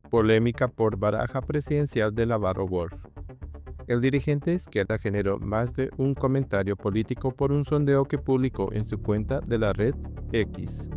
Polémica por baraja presidencial de Navarro Wolf. El dirigente de izquierda generó más de un comentario político por un sondeo que publicó en su cuenta de la red X.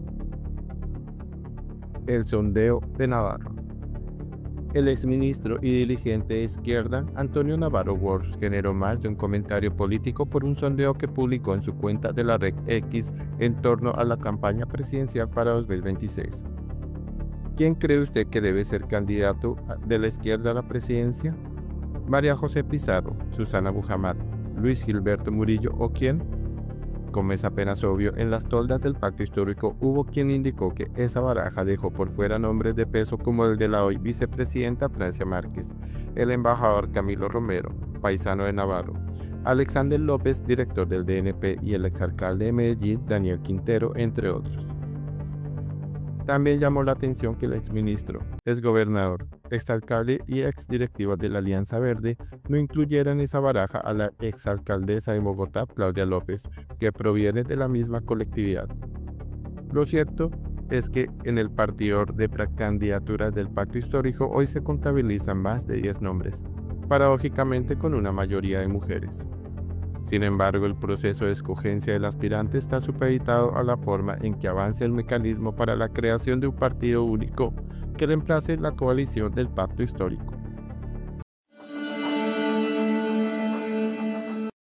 El sondeo de Navarro. El exministro y dirigente de izquierda Antonio Navarro Wolf generó más de un comentario político por un sondeo que publicó en su cuenta de la red X en torno a la campaña presidencial para 2026. ¿Quién cree usted que debe ser candidato de la izquierda a la presidencia? ¿María José Pizarro, Susana Muhammad, Luis Gilberto Murillo o quién? Como es apenas obvio, en las toldas del pacto histórico hubo quien indicó que esa baraja dejó por fuera nombres de peso como el de la hoy vicepresidenta Francia Márquez, el embajador Camilo Romero, paisano de Navarro, Alexander López, director del DNP, y el exalcalde de Medellín, Daniel Quintero, entre otros. También llamó la atención que el exministro, exgobernador, exalcalde y exdirectivo de la Alianza Verde no incluyeran esa baraja a la exalcaldesa de Bogotá, Claudia López, que proviene de la misma colectividad. Lo cierto es que en el partidor de precandidaturas del pacto histórico hoy se contabilizan más de 10 nombres, paradójicamente con una mayoría de mujeres. Sin embargo, el proceso de escogencia del aspirante está supeditado a la forma en que avance el mecanismo para la creación de un partido único que reemplace la coalición del pacto histórico.